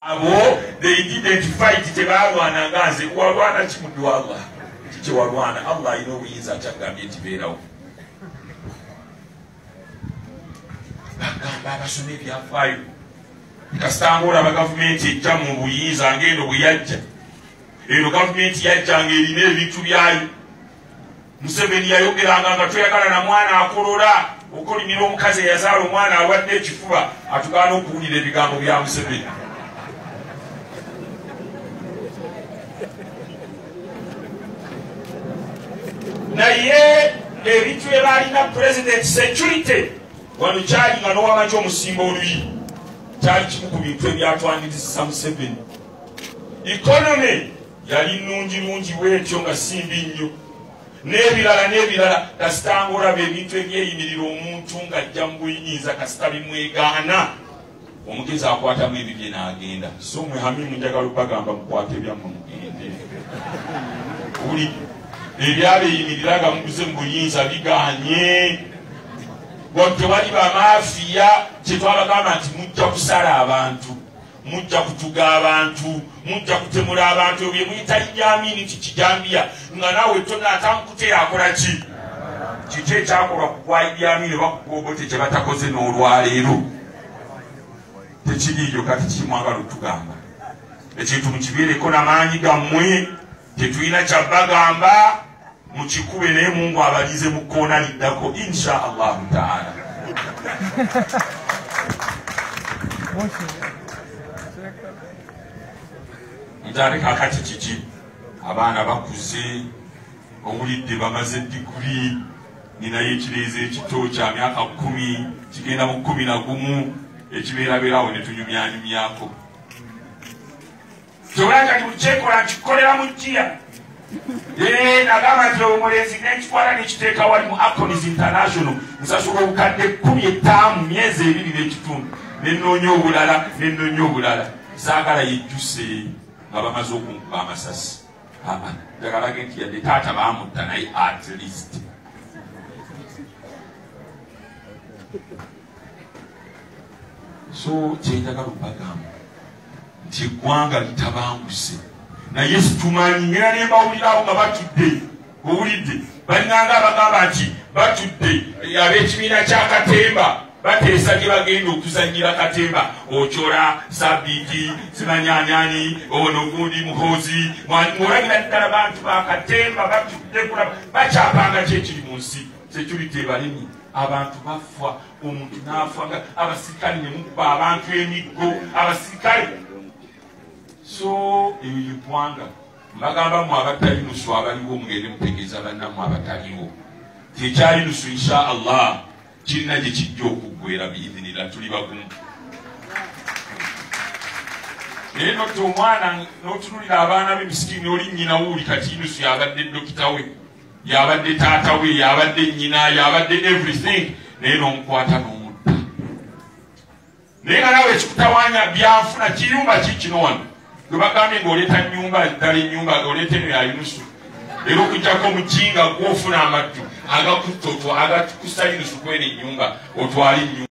Abo they didn't fight tebalwana nganze walwana chimudu Allah chiche walwana Allah inowinza chagambye tiberawo bagamba abasome byafaayo kasitangula aba gavumenti ejja mu buyinza ngendo buyajja eno gavumenti yajja ng'erina ebintu byayo Museveni yayogeranga nga toyagala na mwana akolola okolimira omukazi eyazaala omwana alwadde ekifuba atugaana okuwulira ebigambo bya Museveni. Naye ebintu ebalina president security wano kyali nga n'owamaki omusimba oluyi kyali kimu ku bintu ebyatwaniriza Museveni. Economy yali nnungi bwetyo nga simbi nnyo n'ebirala kasita ng'olaba ebintu ebyeyimirira omuntu ng'ajja mu buyinza kasita bimwegaana omugezi akwatamu ebibye n'agenda. So mwe Hamimu njagala okubagamba mukwate ebyammwe mugende uli ebyabeeyimiriraga muguze mu buyinza biganye tewali bamafiya kyetwabagamba nti mujja kusala abantu mujja kutuga abantu mujja kutemula abantu ebyo muyita Idi tikijambia nga nawe tonaatamukutera akola ki kiki ekyakolwa kukwa Idi Amin bakugobote kye batakoze n'olwaleero tekiriiyo kati kimwagala otugamba ekintu mukibeereko n'amaanyi gammwe tetulina kyabagamba mukikube naye Mungu abalize mu kkoona liddako insha Allahu taala. Ntareka kati kiki abaana bakuze owulidde bamaze diguli ninayo ekireeza ekito kya myaka 10 kigenda mu 11 ekibeerabeerawo ne tunyumyanyumyako tewulanga ndi mukyekola nkikolera mu jjiya nagamba nti omulenzi nekikwala nekiteeka wali mu Acons International nsasula obukadde 15 myezi 2 n'ekitundu nenoonya obulala saagala yejjuse nga bamaze okunkuba amasasi jagalage nti yadde taata baamutta naye at least so kyenjagala okubagamba nti eggwanga litabanguse naye situmanyi ngera ne mbawulirawo nga batudde owulidde balinganga abagamba nti batudde ab'ekibiina kya Katemba bateesa gye bagenda okuzannyira Katemba okyola Sabiti simanyanyani ono gundi Muhoozi ng'olagira ddala bantu ba Katemba batudde kulaba bakyapanga kyekiri mu nsi security ebalimi abantu bafa omuntu n'afa abasirikale ne mukuba abantu emiggo abasirikale. So eyo yeggwanga mbagamba mu abatali nusu abaliwo mugende mutegeeza bannammwe abataliwo tekyali nusu insha Allah kirina gye kijja okuggwera biidhinira tuli bagumu. Naye noti omwana n'otunulira abaana be misikini oli nnyina wuuli kati nusu yabadde dokita we yabadde taata we yabadde nnyina yabadde everything naye n'omukwata n'omutta. Naye nga nawe ekikutawaanya byanfuna kiyumba kikino wano gwe bagambye ng'oleeta nnyumba ddala ennyumba oleeta eno ya Yunusu era okujjako omukinga gw'ofuna amattu agakutta agakussa Yunusu kweno ennyumba otwala ennyumba.